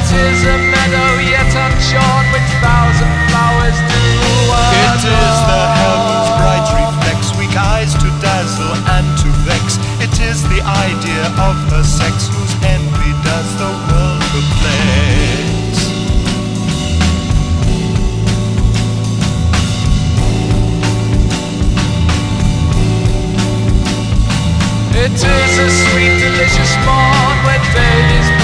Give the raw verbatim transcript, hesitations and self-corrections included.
is a meadow yet unshorn, which thousand flowers do adorn. It is the heaven's bright reflex, weak eyes to dazzle and to vex. It is the idea of her sex, whose envy does the world perplex. It is a sweet, delicious morn, when day is